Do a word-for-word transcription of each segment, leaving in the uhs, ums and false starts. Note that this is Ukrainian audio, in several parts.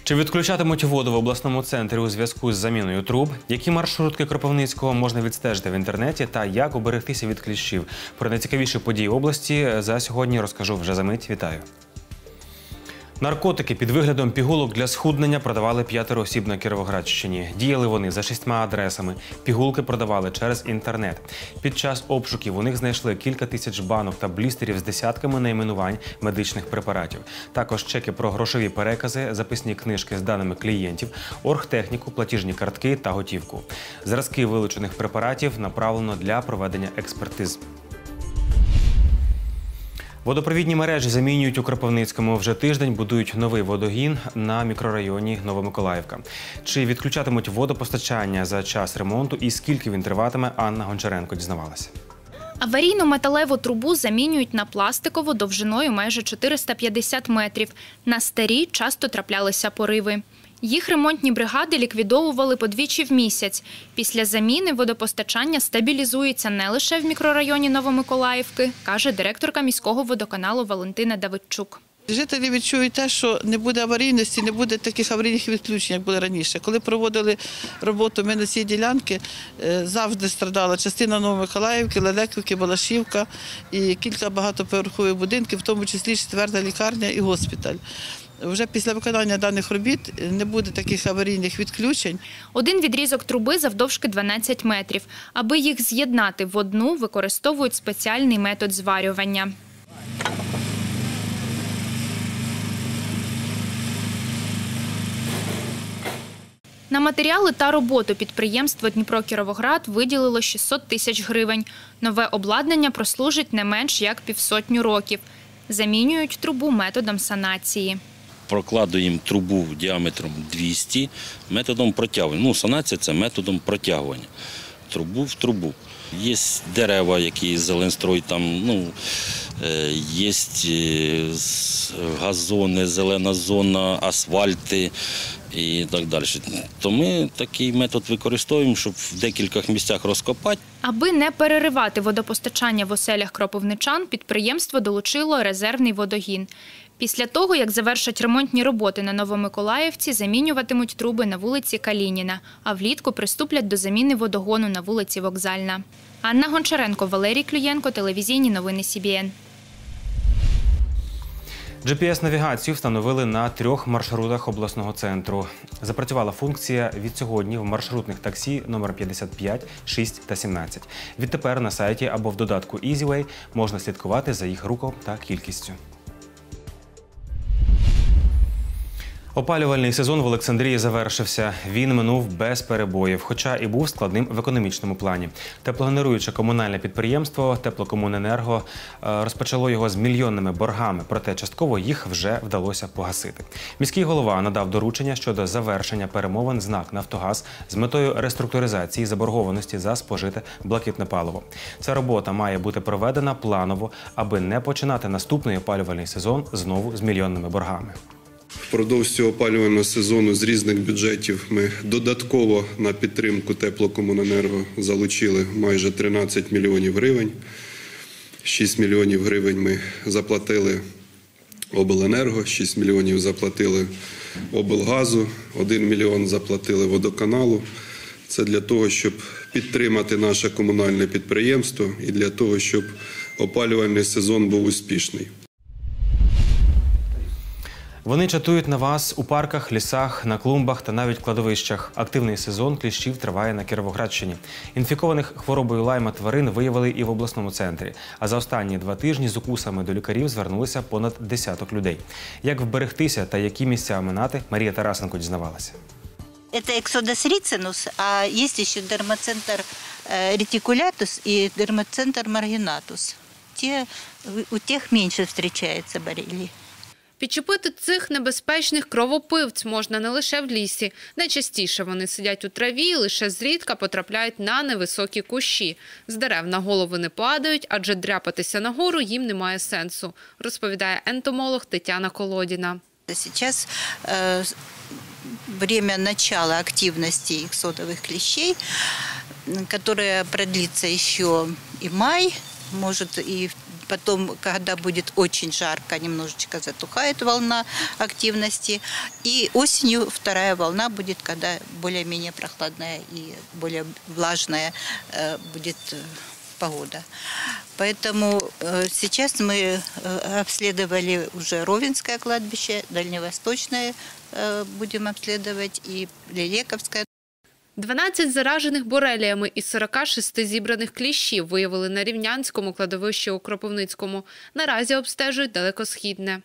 Чи відключатимуть воду в обласному центрі у зв'язку з заміною труб? Які маршрутки Кропивницького можна відстежити в інтернеті та як уберегтися від кліщів? Про найцікавіші події області за сьогодні розкажу вже за мить. Вітаю! Наркотики під виглядом пігулок для схуднення продавали п'ятеро осіб на Кіровоградщині. Діяли вони за шістьма адресами. Пігулки продавали через інтернет. Під час обшуків у них знайшли кілька тисяч банок та блістерів з десятками найменувань медичних препаратів. Також чеки про грошові перекази, записні книжки з даними клієнтів, оргтехніку, платіжні картки та готівку. Зразки вилучених препаратів направлено для проведення експертиз. Водопровідні мережі замінюють у Кропивницькому. Вже тиждень будують новий водогін на мікрорайоні Новомиколаївка. Чи відключатимуть водопостачання за час ремонту і скільки він триватиме, Анна Гончаренко дізнавалася. Аварійну металеву трубу замінюють на пластикову довжиною майже чотириста п'ятдесят метрів. На старій часто траплялися пориви. Їх ремонтні бригади ліквідовували подвічі в місяць. Після заміни водопостачання стабілізується не лише в мікрорайоні Новомиколаївки, каже директорка міського водоканалу Валентина Давидчук. Жителі відчують те, що не буде аварійності, не буде таких аварійних відключень, як були раніше. Коли проводили роботу ми на цій ділянці, завжди страдала частина Новомиколаївки, Лелеківки, Балашівка і кілька багатоповерхових будинків, в тому числі четверта лікарня і госпіталь. Вже після виконання даних робіт не буде таких аварійних відключень. Один відрізок труби завдовжки дванадцять метрів. Аби їх з'єднати в одну, використовують спеціальний метод зварювання. На матеріали та роботу підприємство «Дніпро-Кіровоград» виділило шістсот тисяч гривень. Нове обладнання прослужить не менш як півсотню років. Замінюють трубу методом санації. Прокладуємо трубу діаметром двісті методом протягування. Ну, санація – це методом протягування. Трубу в трубу. Є дерева, які зеленстрой, там, ну, є газони, зелена зона, асфальти і так далі. То ми такий метод використовуємо, щоб в декількох місцях розкопати. Аби не переривати водопостачання в оселях кропивничан, підприємство долучило резервний водогін. Після того, як завершать ремонтні роботи на Новомиколаївці, замінюватимуть труби на вулиці Калініна, а влітку приступлять до заміни водогону на вулиці Вокзальна. Анна Гончаренко, Валерій Клюєнко, телевізійні новини Сі Бі Ен. джі пі ес-навігацію встановили на трьох маршрутах обласного центру. Запрацювала функція від сьогодні в маршрутних таксі номер п'ятдесят п'ять, шість та сімнадцять. Відтепер на сайті або в додатку EasyWay можна слідкувати за їх рухом та кількістю. Опалювальний сезон в Олександрії завершився. Він минув без перебоїв, хоча і був складним в економічному плані. Теплогенеруюче комунальне підприємство «Теплокомуненерго» розпочало його з мільйонними боргами, проте частково їх вже вдалося погасити. Міський голова надав доручення щодо завершення перемовин з НАК «Нафтогаз» з метою реструктуризації заборгованості за спожите блакитне паливо. Ця робота має бути проведена планово, аби не починати наступний опалювальний сезон знову з мільйонними боргами. Впродовж цього опалювального сезону з різних бюджетів ми додатково на підтримку Теплокомуненерго залучили майже тринадцять мільйонів гривень. шість мільйонів гривень ми заплатили обленерго, шість мільйонів заплатили облгазу, один мільйон заплатили водоканалу. Це для того, щоб підтримати наше комунальне підприємство і для того, щоб опалювальний сезон був успішний. Вони чатують на вас у парках, лісах, на клумбах та навіть кладовищах. Активний сезон кліщів триває на Кіровоградщині. Інфікованих хворобою лайма тварин виявили і в обласному центрі. А за останні два тижні з укусами до лікарів звернулися понад десяток людей. Як вберегтися та які місця оминати, Марія Тарасенко дізнавалася. Это Ixodes ricinus, а есть еще дермоцентр reticulatus и дермоцентр marginatus. Те, у тех меньше встречается боррелий. Підчепити цих небезпечних кровопивць можна не лише в лісі. Найчастіше вони сидять у траві і лише зрідка потрапляють на невисокі кущі. З дерев на голови не падають, адже дряпатися нагору їм немає сенсу, розповідає ентомолог Тетяна Колодіна. Сейчас э, время начала активности иксодовых клещей, которое продлится еще и май, может и потом, когда будет очень жарко, немножечко затухает волна активности. И осенью вторая волна будет, когда более-менее прохладная и более влажная будет погода. Поэтому сейчас мы обследовали уже Ровенское кладбище, Дальневосточное будем обследовать и Лелековское. дванадцять заражених бореліями із сорока шести зібраних кліщів виявили на Рівнянському кладовищі у Кропивницькому. Наразі обстежують Далекосхідне.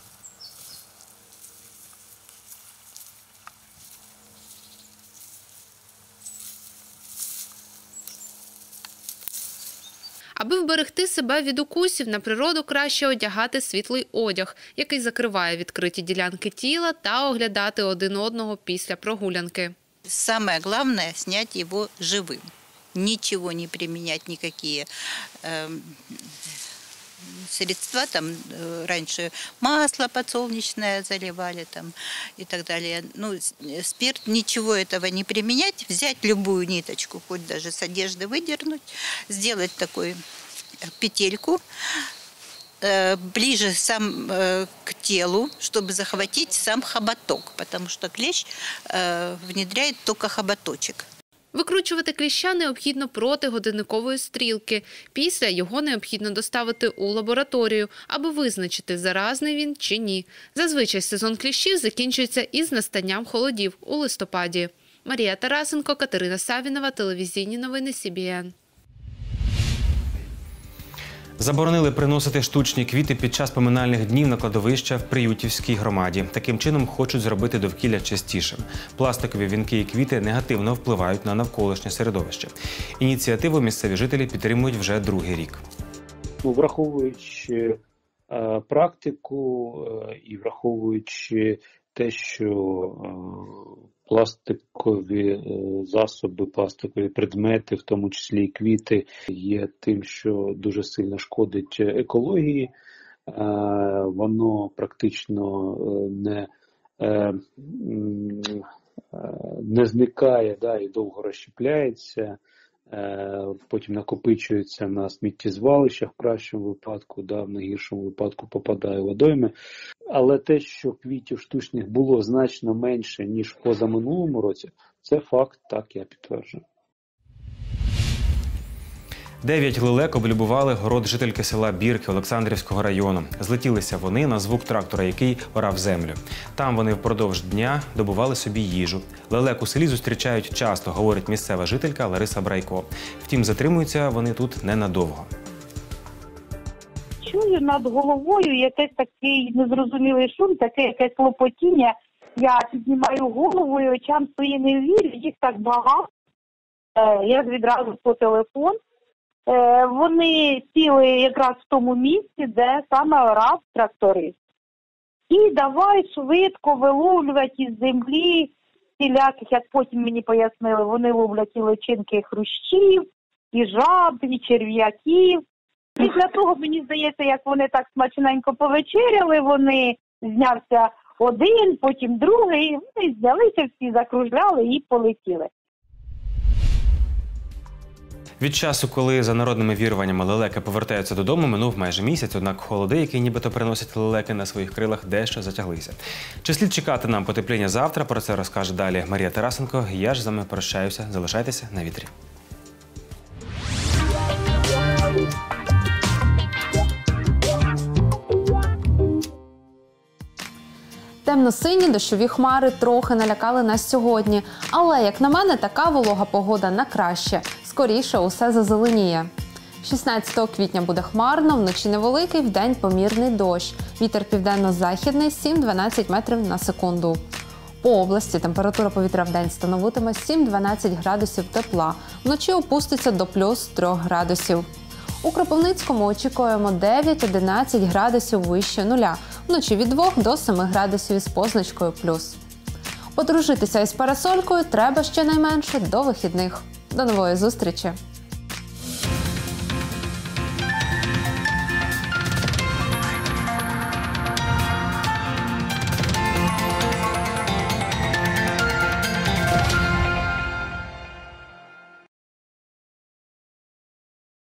Аби вберегти себе від укусів, на природу краще одягати світлий одяг, який закриває відкриті ділянки тіла, та оглядати один одного після прогулянки. Самое главное – снять его живым. Ничего не применять, никакие э, средства. Там э, раньше масло подсолнечное заливали там, и так далее. Ну, спирт, ничего этого не применять. Взять любую ниточку, хоть даже с одежды выдернуть, сделать такую петельку, ближе сам э, к телу, чтобы захватить сам хоботок, потому что клещ э, внедряет только хоботочек. Викручувати кліща необхідно проти годинникової стрілки. Після його необхідно доставити у лабораторію, аби визначити, заразний він чи ні. Зазвичай сезон кліщів закінчується із настанням холодів у листопаді. Марія Тарасенко, Катерина Савінова, телевізійні новини Сі Бі Ен. Заборонили приносити штучні квіти під час поминальних днів на кладовища в Приютівській громаді. Таким чином хочуть зробити довкілля чистішим. Пластикові вінки і квіти негативно впливають на навколишнє середовище. Ініціативу місцеві жителі підтримують вже другий рік. Ну, враховуючи е, практику е, і враховуючи те, що е, пластикові засоби, пластикові предмети, в тому числі і квіти, є тим, що дуже сильно шкодить екології. Воно практично не, не зникає, да, і довго розщепляється, потім накопичується на сміттєзвалищах в кращому випадку, да, в найгіршому випадку попадає в водойми. Але те, що квітів штучних було значно менше, ніж в позаминулому році, це факт, так, я підтверджую. Дев'ять лелек облюбували город жительки села Бірки Олександрівського району. Злетілися вони на звук трактора, який орав землю. Там вони впродовж дня добували собі їжу. Лелек у селі зустрічають часто, говорить місцева жителька Лариса Брайко. Втім, затримуються вони тут ненадовго. Чую над головою якийсь такий незрозумілий шум, таке якесь лопотіння. Я піднімаю голову і очам своїм не вірю, їх так багато. Я відразу по телефон. Вони сіли якраз в тому місці, де саме орав тракторист. І давай швидко виловлювати із землі всіляких, як потім мені пояснили, вони ловлять і личинки хрущів, і жаб, і черв'яків. Після того, мені здається, як вони так смачненько повечеряли, вони знявся один, потім другий, вони знялися, всі закружляли і полетіли. Від часу, коли за народними віруваннями лелеки повертаються додому, минув майже місяць, однак холоди, які нібито приносять лелеки на своїх крилах, дещо затяглися. Чи слід чекати нам потепління завтра? Про це розкаже далі Марія Тарасенко. Я ж з вами прощаюся. Залишайтеся на вітрі. Темно-сині дощові хмари трохи налякали нас сьогодні. Але, як на мене, така волога погода на краще. Скоріше усе зазеленіє. шістнадцятого квітня буде хмарно, вночі невеликий, вдень помірний дощ. Вітер південно-західний сім-дванадцять метрів на секунду. По області температура повітря вдень становитиме сім-дванадцять градусів тепла. Вночі опуститься до плюс три градусів. У Кропивницькому очікуємо дев'ять-одинадцять градусів вище нуля. Вночі від двох до семи градусів із позначкою плюс. Подружитися із парасолькою треба щонайменше до вихідних. До нової зустрічі!